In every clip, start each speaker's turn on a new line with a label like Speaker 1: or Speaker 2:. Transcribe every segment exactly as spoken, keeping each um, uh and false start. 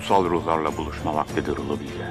Speaker 1: kutsal ruhlarla buluşma vaktidir Ulubilge.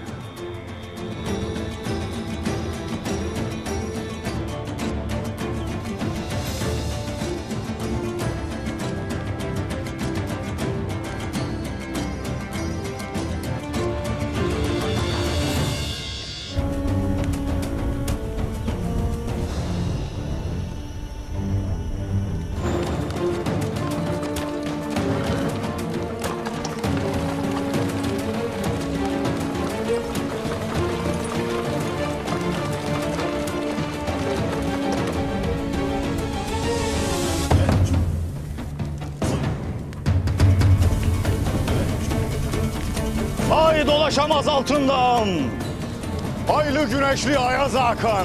Speaker 2: Ay dolaşamaz altından, aylı güneşli Ayaz Hakan.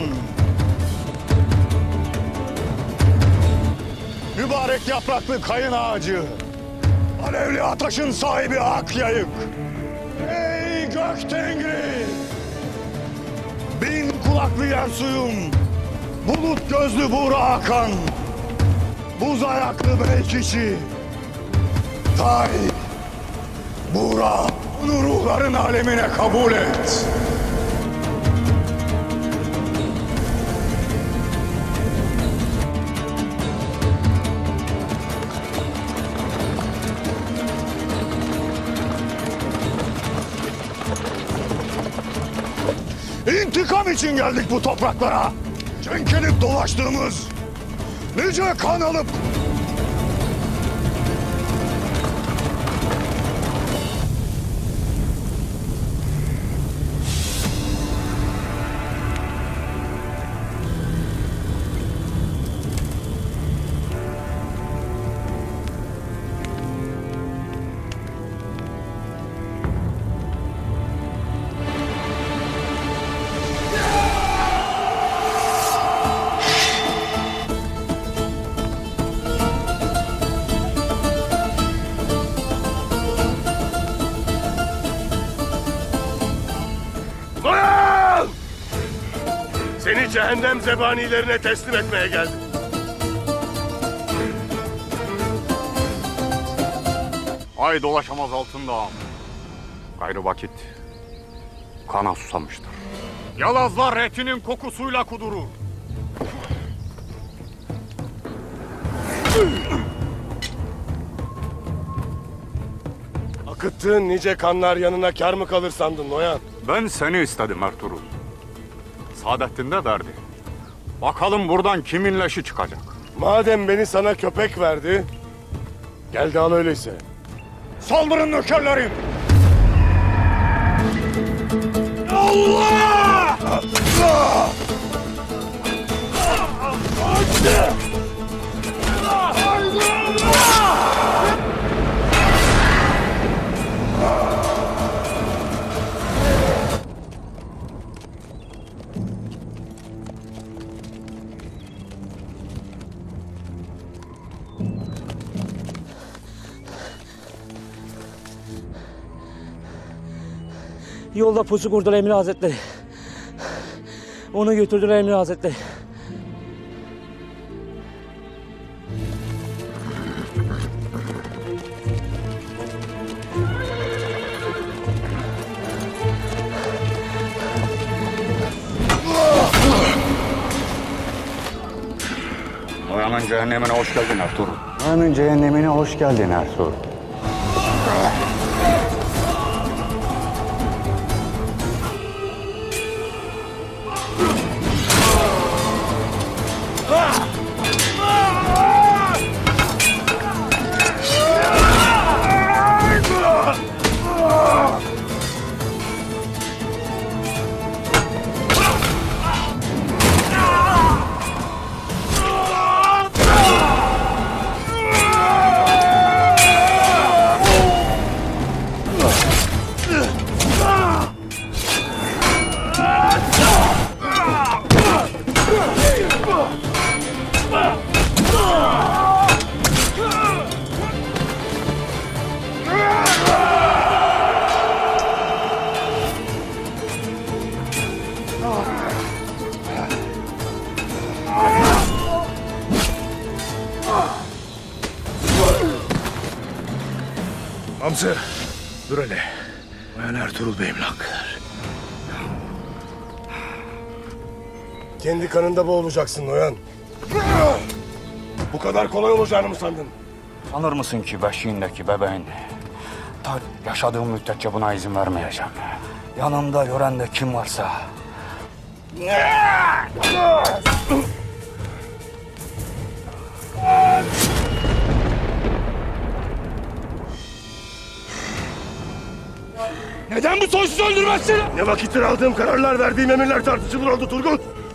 Speaker 2: Mübarek yapraklı kayın ağacı, alevli ateşin sahibi Akyayık. Ey gök tengri, bin kulaklı yer suyum, bulut gözlü Buğra Hakan, buz ayaklı Beykişi, Tay, Buğra. Bunu ruhların alemine kabul et. İntikam için geldik bu topraklara. Çenkelip dolaştığımız, nice kan alıp
Speaker 3: seni cehennem zebanilerine teslim etmeye geldim.
Speaker 1: Ay dolaşamaz altındağım. Gayrı vakit kana susamıştır. Yalazlar etinin kokusuyla kudurur.
Speaker 3: Akıttığın nice kanlar yanına kâr mı kalır sandın Noyan?
Speaker 1: Ben seni istedim Ertuğrul. Saadettin de derdi. Bakalım buradan kimin leşi çıkacak?
Speaker 3: Madem beni sana köpek verdi, gel de al öyleyse.
Speaker 2: saldırın nökerlerim. Allah! Allah!
Speaker 4: Yolda pusu kurdular Emir Hazretleri. Onu götürdüler Emir Hazretleri.
Speaker 1: Noyan'ın cehennemine hoş geldin Ertuğrul. Noyan'ın cehennemine hoş geldin Ertuğrul.
Speaker 3: Hamza, dur hele.
Speaker 2: Ben Ertuğrul Bey'im Hakkı'dır.
Speaker 3: Kendi kanında boğulacaksın Noyan. Bu kadar kolay olacağını mı sandın?
Speaker 1: Sanır mısın ki beşiğindeki bebeğin? Ta yaşadığım müddetçe buna izin vermeyeceğim. Yanımda yörende kim varsa...
Speaker 3: Neden bu soysuz öldürmezsin? Ne vakittir aldığım kararlar, verdiğim emirler tartışılır oldu Turgut.